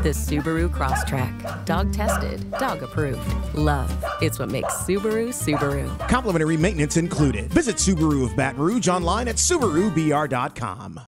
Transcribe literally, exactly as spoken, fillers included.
The Subaru Crosstrek. Dog tested, dog approved. Love, it's what makes Subaru, Subaru. Complimentary maintenance included. Visit Subaru of Baton Rouge online at Subaru B R dot com.